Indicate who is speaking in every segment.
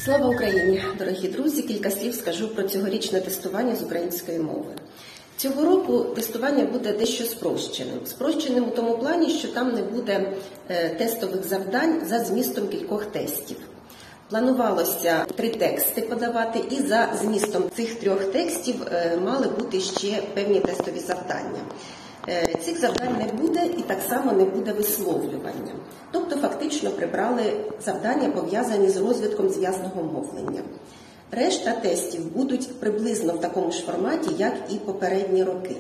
Speaker 1: Слава Україні, дорогі друзі! Кілька слів скажу про цьогорічне тестування з української мови. Цього року тестування буде дещо спрощеним. Спрощеним у тому плані, що там не буде тестових завдань за змістом кількох тестів. Планувалося 3 тексти подавати, і за змістом цих 3 текстів мали бути ще певні тестові завдання. Цих завдань не буде і так само не буде висловлювання. Тобто фактично прибрали завдання, пов'язані з розвитком зв'язного мовлення. Решта тестів будуть приблизно в такому ж форматі, як і попередні роки.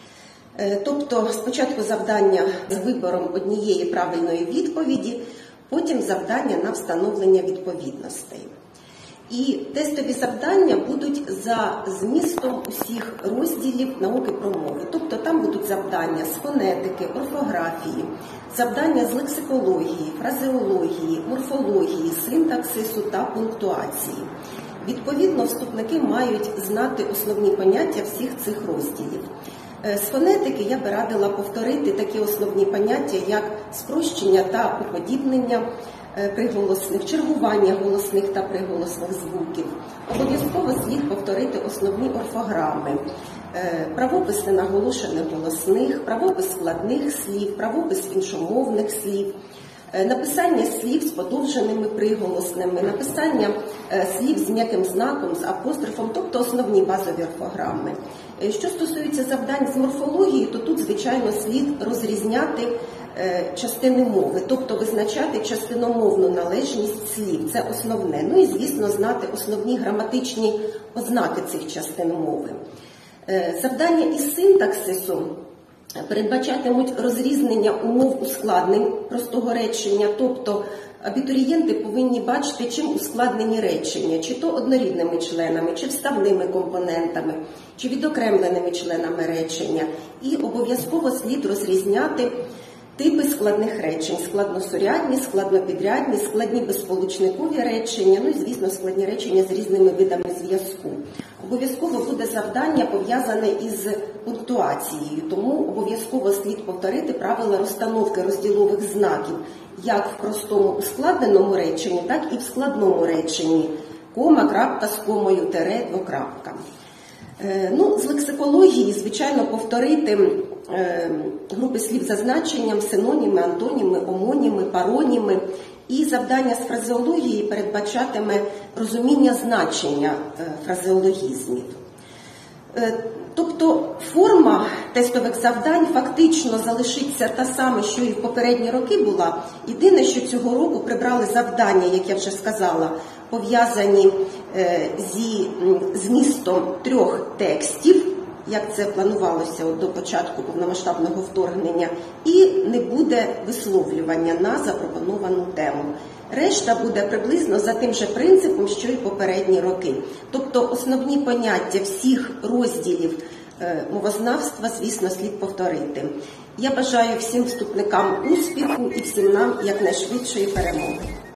Speaker 1: Тобто спочатку завдання з вибором однієї правильної відповіді, потім завдання на встановлення відповідностей. І тестові завдання будуть за змістом усіх розділів науки про мови. Тобто там будуть завдання з фонетики, орфографії, завдання з лексикології, фразеології, морфології, синтаксису та пунктуації. Відповідно, вступники мають знати основні поняття всіх цих розділів. З фонетики я би радила повторити такі основні поняття, як спрощення та уподібнення приголосних, чергування голосних та приголосних звуків. Обов'язково слід повторити основні орфограми, правопис ненаголошених голосних, правопис складних слів, правопис іншомовних слів, написання слів з подовженими приголосними, написання слів з м'яким знаком, з апострофом, тобто основні базові орфограми. Що стосується завдань з морфології, то тут, звичайно, слід розрізняти частини мови, тобто визначати частиномовну належність слів, це основне. Ну і, звісно, знати основні граматичні ознаки цих частин мови. Завдання із синтаксису передбачатимуть розрізнення умов ускладнень простого речення, тобто абітурієнти повинні бачити, чим ускладнені речення, чи то однорідними членами, чи вставними компонентами, чи відокремленими членами речення. І обов'язково слід розрізняти типи складних речень – складносурядні, складнопідрядні, складні безсполучникові речення, ну і, звісно, складні речення з різними видами зв'язку. Обов'язково буде завдання пов'язане із пунктуацією, тому обов'язково слід повторити правила розстановки розділових знаків як в простому ускладненому реченні, так і в складному реченні – кома, крапка з комою, тире, двокрапка. Ну, з лексикології, звичайно, повторити групи слів за значенням, синоніми, антоніми, омоніми, пароніми. І завдання з фразеології передбачатиме розуміння значення фразеологізмів. Тобто форма тестових завдань фактично залишиться та сама, що і в попередні роки була. Єдине, що цього року прибрали завдання, як я вже сказала, пов'язані зі змістом 3 текстів, як це планувалося до початку повномасштабного вторгнення, і не буде висловлювання на запропоновану тему. Решта буде приблизно за тим же принципом, що й попередні роки. Тобто основні поняття всіх розділів мовознавства, звісно, слід повторити. Я бажаю всім вступникам успіху і всім нам якнайшвидшої перемоги.